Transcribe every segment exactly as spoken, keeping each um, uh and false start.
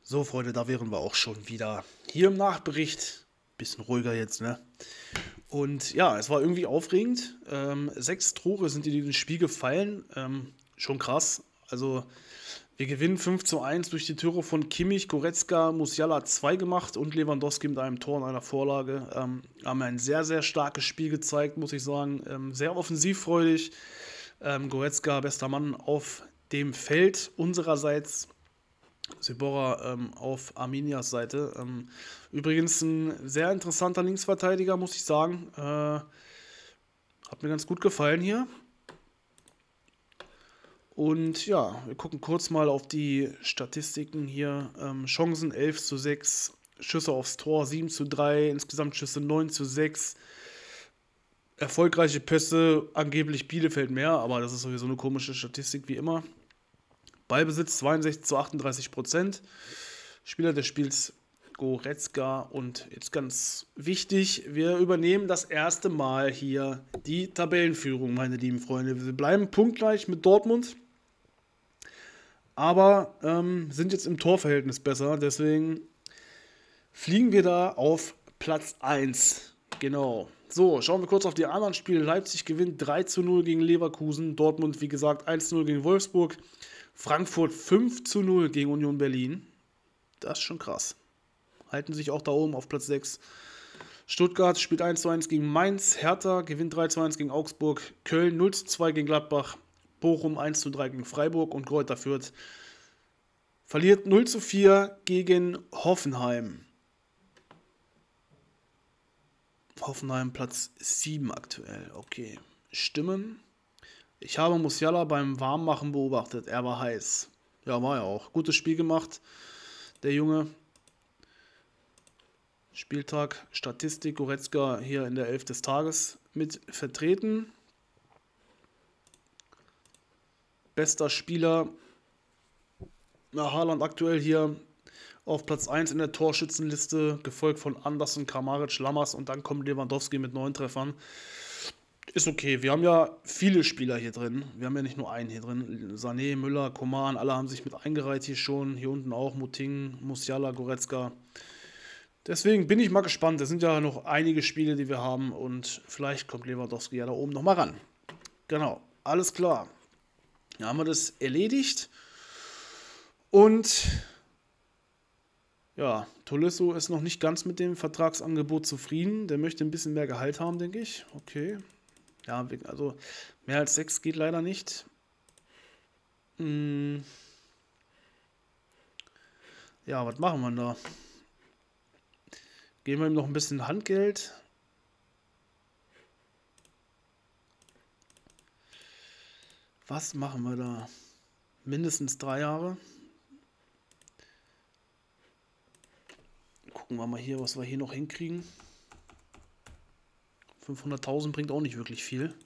So, Freunde, da wären wir auch schon wieder. Hier im Nachbericht. Bisschen ruhiger jetzt, ne? Und ja, es war irgendwie aufregend. Ähm, sechs Tore sind in diesem Spiel gefallen. Ähm, schon krass. Also, wir gewinnen fünf zu eins durch die Tore von Kimmich, Goretzka, Musiala hat zwei gemacht und Lewandowski mit einem Tor und einer Vorlage. Ähm, haben ein sehr, sehr starkes Spiel gezeigt, muss ich sagen. Ähm, sehr offensivfreudig. Ähm, Goretzka, bester Mann auf dem Feld unsererseits. Sibora ähm, auf Arminias Seite. Ähm, übrigens ein sehr interessanter Linksverteidiger, muss ich sagen. Äh, hat mir ganz gut gefallen hier. Und ja, wir gucken kurz mal auf die Statistiken hier. Ähm, Chancen elf zu sechs, Schüsse aufs Tor sieben zu drei, insgesamt Schüsse neun zu sechs. Erfolgreiche Pässe, angeblich Bielefeld mehr, aber das ist sowieso eine komische Statistik wie immer. Ballbesitz zweiundsechzig zu achtunddreißig Prozent. Spieler des Spiels Goretzka. Und jetzt ganz wichtig, wir übernehmen das erste Mal hier die Tabellenführung, meine lieben Freunde. Wir bleiben punktgleich mit Dortmund, aber ähm, sind jetzt im Torverhältnis besser. Deswegen fliegen wir da auf Platz eins. Genau. So, schauen wir kurz auf die anderen Spiele. Leipzig gewinnt drei zu null gegen Leverkusen. Dortmund, wie gesagt, eins zu null gegen Wolfsburg. Frankfurt fünf zu null gegen Union Berlin. Das ist schon krass. Halten sich auch da oben auf Platz sechs. Stuttgart spielt eins zu eins gegen Mainz. Hertha gewinnt drei zu eins gegen Augsburg. Köln null zu zwei gegen Gladbach. Bochum eins zu drei gegen Freiburg. Und Greuther Fürth verliert null zu vier gegen Hoffenheim. Hoffenheim Platz sieben aktuell. Okay. Stimmen. Ich habe Musiala beim Warmmachen beobachtet. Er war heiß. Ja, war er auch. Gutes Spiel gemacht. Der Junge. Spieltag, Statistik, Goretzka hier in der Elf des Tages mit vertreten. Bester Spieler. Ja, Haaland aktuell hier auf Platz eins in der Torschützenliste, gefolgt von Anderson, Kramaric, Lammers und dann kommt Lewandowski mit neun Treffern. Ist okay, wir haben ja viele Spieler hier drin. Wir haben ja nicht nur einen hier drin. Sané, Müller, Coman, alle haben sich mit eingereiht hier schon. Hier unten auch Muting, Musiala, Goretzka. Deswegen bin ich mal gespannt. Es sind ja noch einige Spiele, die wir haben und vielleicht kommt Lewandowski ja da oben nochmal ran. Genau, alles klar. Dann haben wir das erledigt. Und ja, Tolisso ist noch nicht ganz mit dem Vertragsangebot zufrieden. Der möchte ein bisschen mehr Gehalt haben, denke ich. Okay. Ja, also mehr als sechs geht leider nicht. Hm. Ja, was machen wir da? Geben wir ihm noch ein bisschen Handgeld. Was machen wir da? Mindestens drei Jahre. Gucken wir mal hier, was wir hier noch hinkriegen. fünfhunderttausend bringt auch nicht wirklich viel.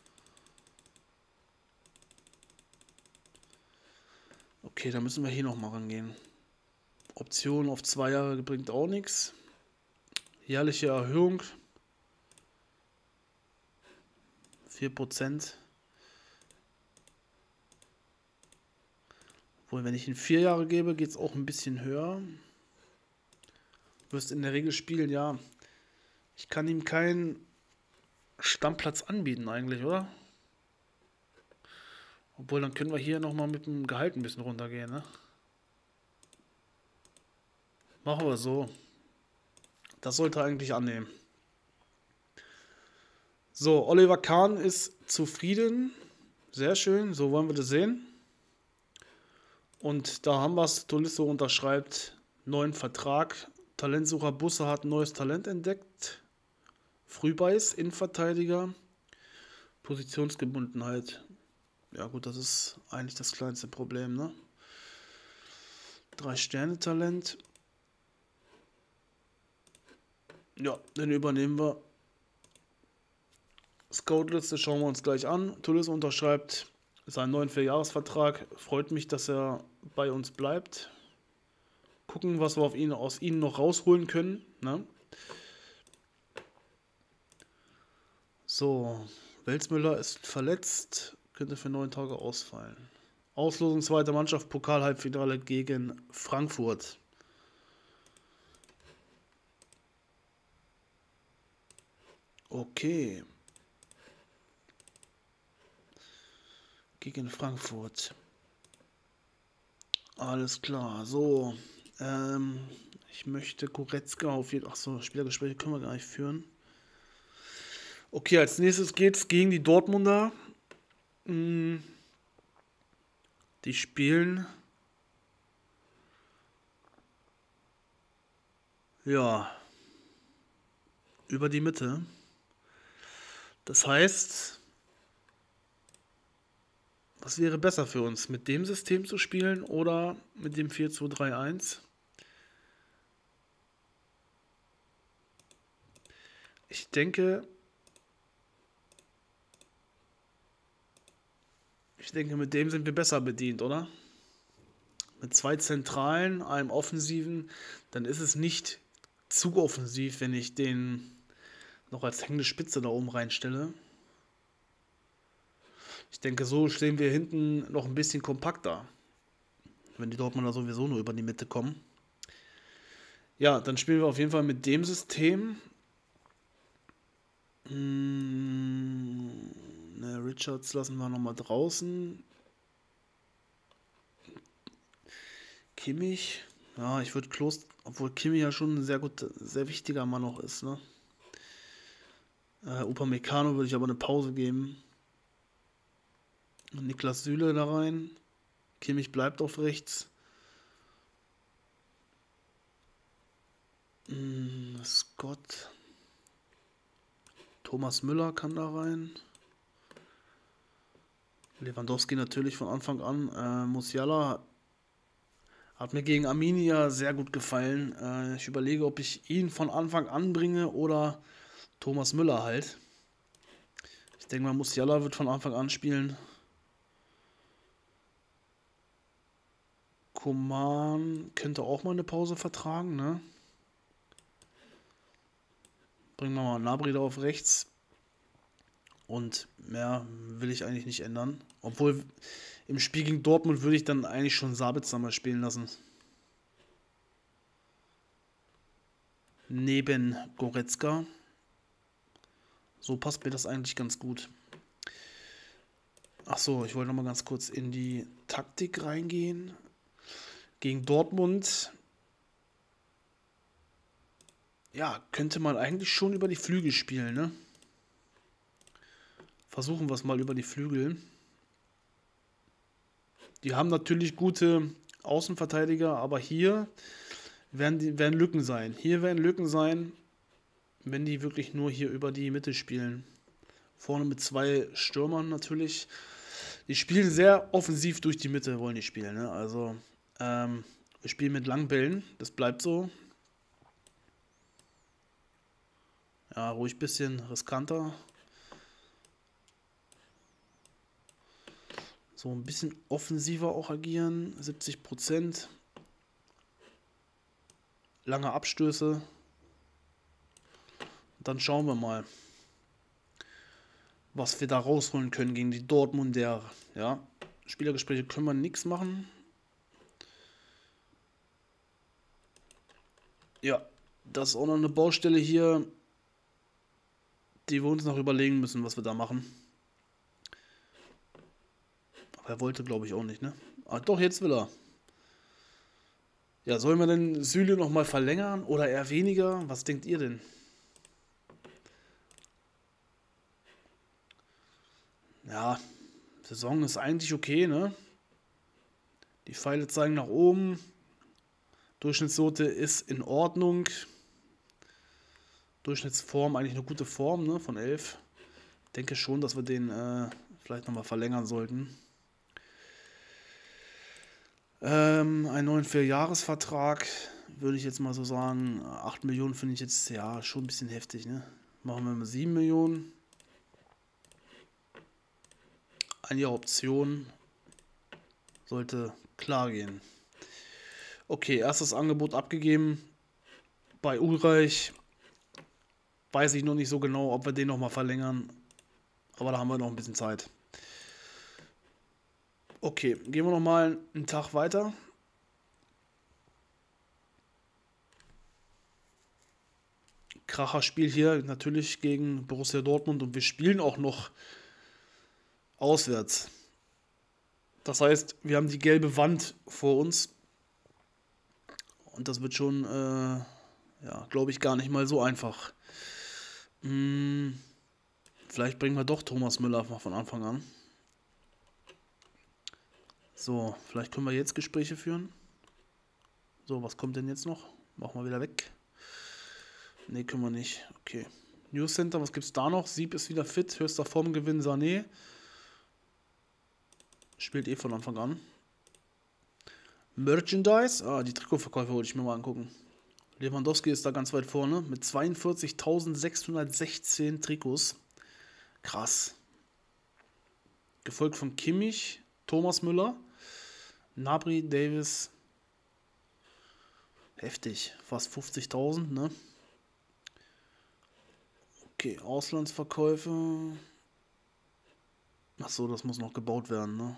Okay, da müssen wir hier noch mal rangehen. Option auf zwei Jahre bringt auch nichts. Jährliche Erhöhung. vier Prozent. Obwohl, wenn ich ihn vier Jahre gebe, geht es auch ein bisschen höher. Du wirst in der Regel spielen, ja. Ich kann ihm keinen Stammplatz anbieten eigentlich, oder? Obwohl, dann können wir hier nochmal mit dem Gehalt ein bisschen runtergehen, ne? Machen wir so. Das sollte er eigentlich annehmen. So, Oliver Kahn ist zufrieden. Sehr schön, so wollen wir das sehen. Und da haben wir es. Tolisso unterschreibt neuen Vertrag. Talentsucher Busse hat ein neues Talent entdeckt. Frühbeiß, Innenverteidiger. Positionsgebundenheit. Ja gut, das ist eigentlich das kleinste Problem, ne? Drei-Sterne-Talent. Ja, den übernehmen wir. Scout-Liste schauen wir uns gleich an. Tolisso unterschreibt seinen neuen Vierjahresvertrag. Freut mich, dass er bei uns bleibt. Gucken, was wir auf ihn, aus ihm noch rausholen können. Ne? So, Welsmüller ist verletzt. Könnte für neun Tage ausfallen. Auslosung zweiter Mannschaft, Pokal-Halbfinale gegen Frankfurt. Okay. Gegen Frankfurt. Alles klar. So. Ähm, ich möchte Goretzka auf jeden Fall. Achso, Spielergespräche können wir gar nicht führen. Okay, als nächstes geht's gegen die Dortmunder. Die spielen. Ja. Über die Mitte. Das heißt, was wäre besser für uns, mit dem System zu spielen oder mit dem vier zwei drei eins? Ich denke, ich denke, mit dem sind wir besser bedient, oder? Mit zwei Zentralen, einem Offensiven, dann ist es nicht zu offensiv, wenn ich den noch als hängende Spitze da oben reinstelle. Ich denke, so stehen wir hinten noch ein bisschen kompakter, wenn die Dortmunder sowieso nur über die Mitte kommen. Ja, dann spielen wir auf jeden Fall mit dem System. Hm, ne, Richards lassen wir nochmal draußen. Kimmich. Ja, ich würde Klos, obwohl Kimmich ja schon ein sehr gut, sehr wichtiger Mann noch ist, ne? Äh, Upamecano würde ich aber eine Pause geben. Niklas Süle da rein. Kimmich bleibt auf rechts. Hm, Scott. Thomas Müller kann da rein. Lewandowski natürlich von Anfang an. Äh, Musiala hat mir gegen Arminia sehr gut gefallen. Äh, ich überlege, ob ich ihn von Anfang an bringe oder Thomas Müller halt. Ich denke mal, Musiala wird von Anfang an spielen. Coman könnte auch mal eine Pause vertragen, ne? Bringen wir mal Gnabry da auf rechts. Und mehr will ich eigentlich nicht ändern. Obwohl im Spiel gegen Dortmund würde ich dann eigentlich schon Sabitzer mal spielen lassen. Neben Goretzka. So passt mir das eigentlich ganz gut. Achso, ich wollte noch mal ganz kurz in die Taktik reingehen. Gegen Dortmund. Ja, könnte man eigentlich schon über die Flügel spielen, ne? Versuchen wir es mal über die Flügel. Die haben natürlich gute Außenverteidiger, aber hier werden, die, werden Lücken sein. Hier werden Lücken sein, wenn die wirklich nur hier über die Mitte spielen. Vorne mit zwei Stürmern natürlich. Die spielen sehr offensiv durch die Mitte, wollen die spielen. Ne? Also ähm, wir spielen mit Langbällen, das bleibt so. Ja, ruhig ein bisschen riskanter. So ein bisschen offensiver auch agieren, siebzig Prozent. Lange Abstöße. Dann schauen wir mal, was wir da rausholen können gegen die Dortmunder. Ja, Spielergespräche können wir nichts machen. Ja, das ist auch noch eine Baustelle hier, die wir uns noch überlegen müssen, was wir da machen. Aber er wollte, glaube ich, auch nicht, ne? Ah, doch, jetzt will er. Ja, sollen wir denn Süle noch mal verlängern oder eher weniger? Was denkt ihr denn? Ja, Saison ist eigentlich okay, ne? Die Pfeile zeigen nach oben. Durchschnittsnote ist in Ordnung. Durchschnittsform eigentlich eine gute Form, ne? Von elf. Ich denke schon, dass wir den äh, vielleicht nochmal verlängern sollten. Ähm, einen neuen Vierjahresvertrag, würde ich jetzt mal so sagen. acht Millionen finde ich jetzt ja schon ein bisschen heftig, ne? Machen wir mal sieben Millionen. Ein Jahr Option sollte klar gehen. Okay, erstes Angebot abgegeben. Bei Ulreich weiß ich noch nicht so genau, ob wir den nochmal verlängern. Aber da haben wir noch ein bisschen Zeit. Okay, gehen wir nochmal einen Tag weiter. Kracherspiel hier natürlich gegen Borussia Dortmund und wir spielen auch noch auswärts. Das heißt, wir haben die gelbe Wand vor uns und das wird schon, äh, ja, glaube ich, gar nicht mal so einfach. Hm, vielleicht bringen wir doch Thomas Müller mal von Anfang an. So, vielleicht können wir jetzt Gespräche führen. So, was kommt denn jetzt noch? Machen wir wieder weg. Ne, können wir nicht. Okay. News Center, was gibt's da noch? Sieb ist wieder fit, höchster Formgewinn Sané. Spielt eh von Anfang an. Merchandise, ah, die Trikotverkäufe wollte ich mir mal angucken. Lewandowski ist da ganz weit vorne mit zweiundvierzigtausendsechshundertsechzehn Trikots. Krass. Gefolgt von Kimmich, Thomas Müller, Gnabry, Davis. Heftig, fast fünfzigtausend, ne? Okay, Auslandsverkäufe. Achso, das muss noch gebaut werden, ne?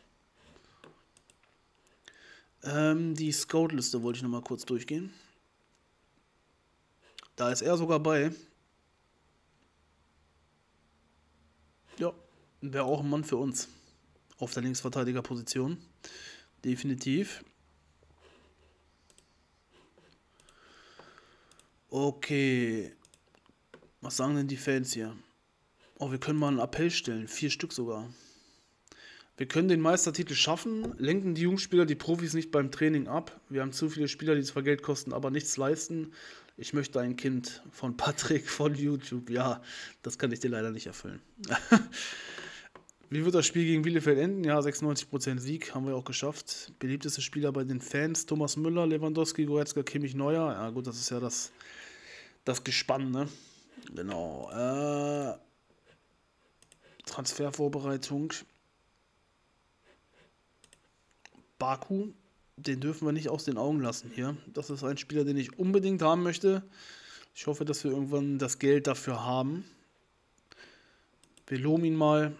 Ähm, die Scout-Liste wollte ich nochmal kurz durchgehen. Da ist er sogar bei. Ja, wäre auch ein Mann für uns. Auf der Linksverteidigerposition. Definitiv. Okay. Was sagen denn die Fans hier? Oh, wir können mal einen Appell stellen. Vier Stück sogar. Wir können den Meistertitel schaffen, lenken die Jungspieler, die Profis nicht beim Training ab. Wir haben zu viele Spieler, die zwar Geld kosten, aber nichts leisten. Ich möchte ein Kind von Patrick von YouTube. Ja, das kann ich dir leider nicht erfüllen. Wie wird das Spiel gegen Bielefeld enden? Ja, sechsundneunzig Prozent Sieg, haben wir auch geschafft. Beliebteste Spieler bei den Fans, Thomas Müller, Lewandowski, Goretzka, Kimmich, Neuer. Ja gut, das ist ja das, das Gespann, ne? Genau. Äh, Transfervorbereitung. Baku, den dürfen wir nicht aus den Augen lassen hier. Das ist ein Spieler, den ich unbedingt haben möchte. Ich hoffe, dass wir irgendwann das Geld dafür haben. Wir loben ihn mal.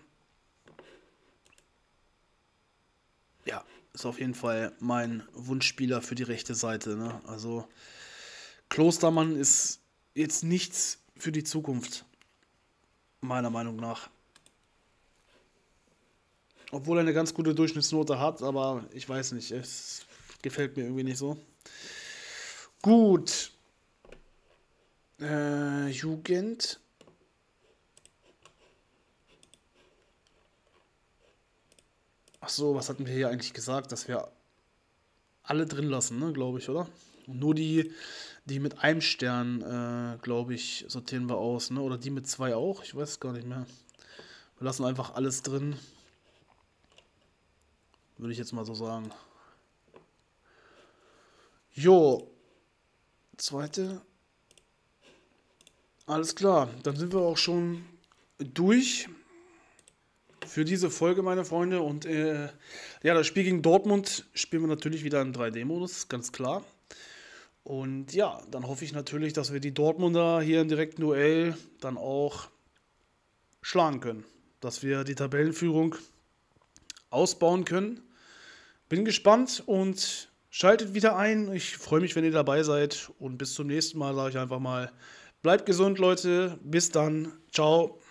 Ja, ist auf jeden Fall mein Wunschspieler für die rechte Seite, ne? Also Klostermann ist jetzt nichts für die Zukunft, meiner Meinung nach. Obwohl er eine ganz gute Durchschnittsnote hat, aber ich weiß nicht, es gefällt mir irgendwie nicht so. Gut. Äh, Jugend. Ach so, was hatten wir hier eigentlich gesagt? Dass wir alle drin lassen, ne, glaube ich, oder? Und nur die, die mit einem Stern, äh, glaube ich, sortieren wir aus, ne? Oder die mit zwei auch? Ich weiß es gar nicht mehr. Wir lassen einfach alles drin. Würde ich jetzt mal so sagen. Jo. Zweite. Alles klar. Dann sind wir auch schon durch für diese Folge, meine Freunde. Und äh, ja, das Spiel gegen Dortmund spielen wir natürlich wieder im drei D-Modus, ganz klar. Und ja, dann hoffe ich natürlich, dass wir die Dortmunder hier im direkten Duell dann auch schlagen können. Dass wir die Tabellenführung ausbauen können. Bin gespannt und schaltet wieder ein. Ich freue mich, wenn ihr dabei seid. Und bis zum nächsten Mal sage ich einfach mal, bleibt gesund, Leute. Bis dann. Ciao.